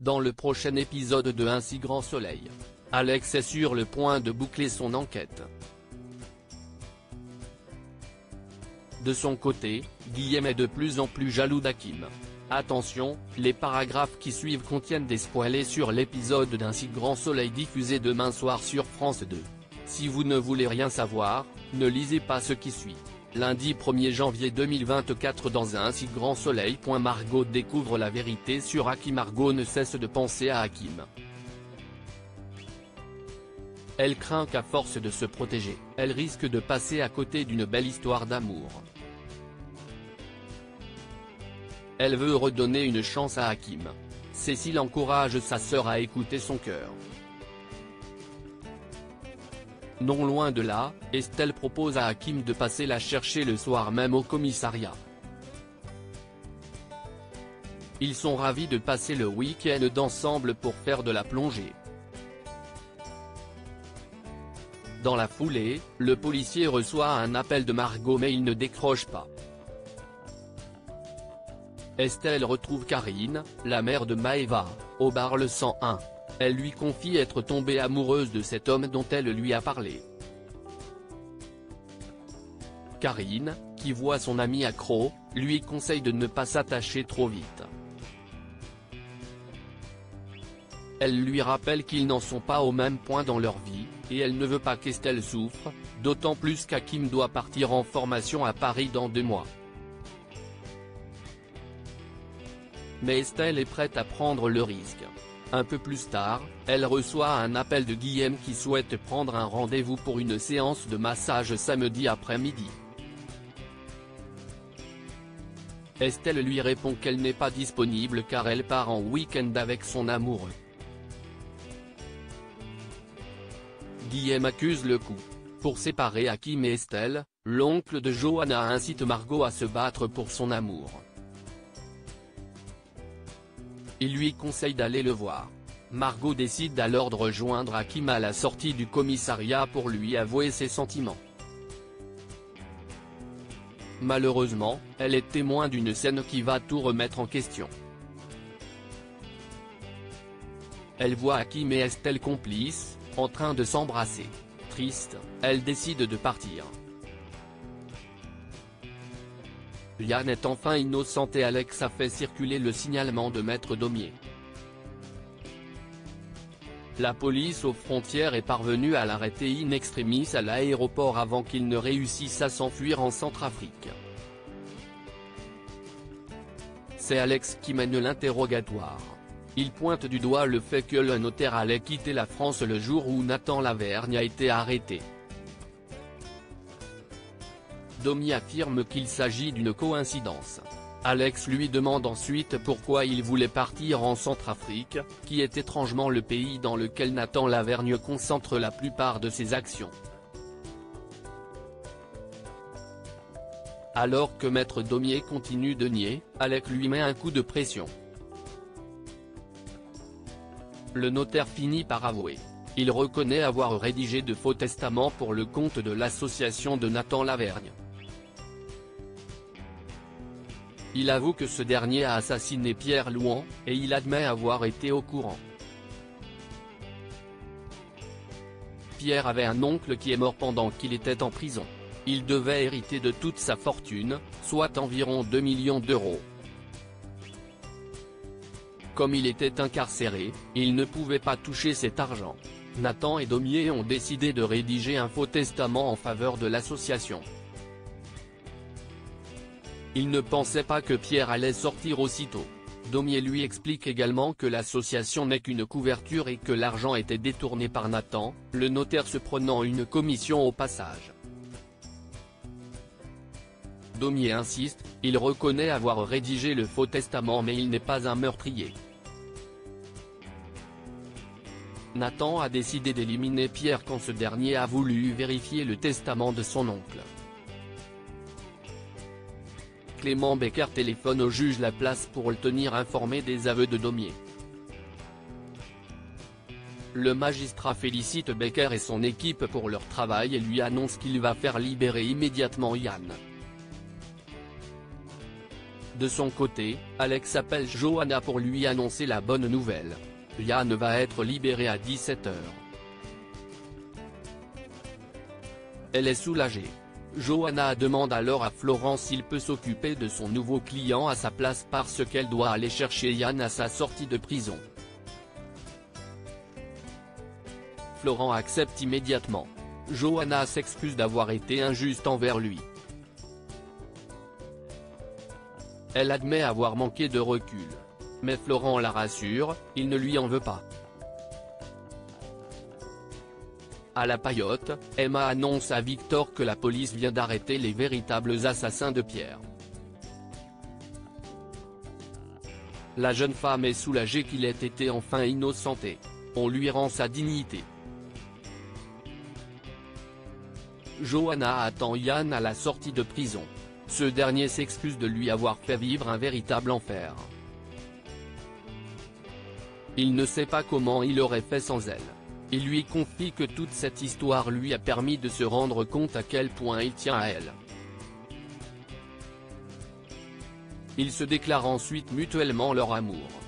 Dans le prochain épisode de Un si grand soleil, Alex est sur le point de boucler son enquête. De son côté, Guillaume est de plus en plus jaloux d'Hakim. Attention, les paragraphes qui suivent contiennent des spoilers sur l'épisode d'Un si grand soleil diffusé demain soir sur France 2. Si vous ne voulez rien savoir, ne lisez pas ce qui suit. Lundi 1er janvier 2024 dans Un si grand soleil. Margot découvre la vérité sur Hakim. Margot ne cesse de penser à Hakim. Elle craint qu'à force de se protéger, elle risque de passer à côté d'une belle histoire d'amour. Elle veut redonner une chance à Hakim. Cécile encourage sa sœur à écouter son cœur. Non loin de là, Estelle propose à Hakim de passer la chercher le soir même au commissariat. Ils sont ravis de passer le week-end ensemble pour faire de la plongée. Dans la foulée, le policier reçoit un appel de Margot mais il ne décroche pas. Estelle retrouve Karine, la mère de Maëva, au bar le 101. Elle lui confie être tombée amoureuse de cet homme dont elle lui a parlé. Karine, qui voit son ami accro, lui conseille de ne pas s'attacher trop vite. Elle lui rappelle qu'ils n'en sont pas au même point dans leur vie, et elle ne veut pas qu'Estelle souffre, d'autant plus qu'Hakim doit partir en formation à Paris dans 2 mois. Mais Estelle est prête à prendre le risque. Un peu plus tard, elle reçoit un appel de Guillaume qui souhaite prendre un rendez-vous pour une séance de massage samedi après-midi. Estelle lui répond qu'elle n'est pas disponible car elle part en week-end avec son amoureux. Guillaume accuse le coup. Pour séparer Hakim et Estelle, l'oncle de Johanna incite Margot à se battre pour son amour. Il lui conseille d'aller le voir. Margot décide alors de rejoindre Hakim à la sortie du commissariat pour lui avouer ses sentiments. Malheureusement, elle est témoin d'une scène qui va tout remettre en question. Elle voit Hakim et Estelle complices, en train de s'embrasser. Triste, elle décide de partir. Yann est enfin innocente et Alex a fait circuler le signalement de Maître Daumier. La police aux frontières est parvenue à l'arrêter in extremis à l'aéroport avant qu'il ne réussisse à s'enfuir en Centrafrique. C'est Alex qui mène l'interrogatoire. Il pointe du doigt le fait que le notaire allait quitter la France le jour où Nathan Lavergne a été arrêté. Daumier affirme qu'il s'agit d'une coïncidence. Alex lui demande ensuite pourquoi il voulait partir en Centrafrique, qui est étrangement le pays dans lequel Nathan Lavergne concentre la plupart de ses actions. Alors que Maître Daumier continue de nier, Alex lui met un coup de pression. Le notaire finit par avouer. Il reconnaît avoir rédigé de faux testaments pour le compte de l'association de Nathan Lavergne. Il avoue que ce dernier a assassiné Pierre Louan, et il admet avoir été au courant. Pierre avait un oncle qui est mort pendant qu'il était en prison. Il devait hériter de toute sa fortune, soit environ 2 millions d'euros. Comme il était incarcéré, il ne pouvait pas toucher cet argent. Nathan et Daumier ont décidé de rédiger un faux testament en faveur de l'association. Ils ne pensaient pas que Pierre allait sortir aussitôt. Daumier lui explique également que l'association n'est qu'une couverture et que l'argent était détourné par Nathan, le notaire se prenant une commission au passage. Daumier insiste, il reconnaît avoir rédigé le faux testament mais il n'est pas un meurtrier. Nathan a décidé d'éliminer Pierre quand ce dernier a voulu vérifier le testament de son oncle. Clément Becker téléphone au juge Laplace pour le tenir informé des aveux de Daumier. Le magistrat félicite Becker et son équipe pour leur travail et lui annonce qu'il va faire libérer immédiatement Yann. De son côté, Alex appelle Johanna pour lui annoncer la bonne nouvelle. Yann va être libéré à 17 h. Elle est soulagée. Johanna demande alors à Florent s'il peut s'occuper de son nouveau client à sa place parce qu'elle doit aller chercher Yann à sa sortie de prison. Florent accepte immédiatement. Johanna s'excuse d'avoir été injuste envers lui. Elle admet avoir manqué de recul. Mais Florent la rassure, il ne lui en veut pas. À la paillote, Emma annonce à Victor que la police vient d'arrêter les véritables assassins de Pierre. La jeune femme est soulagée qu'il ait été enfin innocenté. On lui rend sa dignité. Johanna attend Yann à la sortie de prison. Ce dernier s'excuse de lui avoir fait vivre un véritable enfer. Il ne sait pas comment il aurait fait sans elle. Il lui confie que toute cette histoire lui a permis de se rendre compte à quel point il tient à elle. Ils se déclarent ensuite mutuellement leur amour.